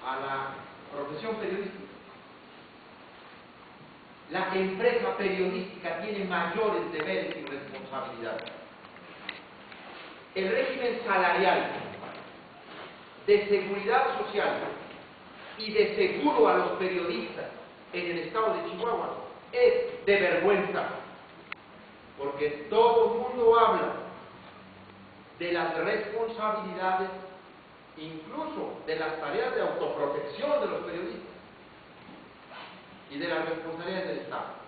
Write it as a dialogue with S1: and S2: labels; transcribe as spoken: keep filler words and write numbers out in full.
S1: a la profesión periodística. La empresa periodística tiene mayores deberes y responsabilidades. El régimen salarial, de seguridad social y de seguro a los periodistas en el estado de Chihuahua es de vergüenza, porque todo el mundo habla de las responsabilidades, incluso de las tareas de autoprotección de los periodistas y de las responsabilidades del Estado.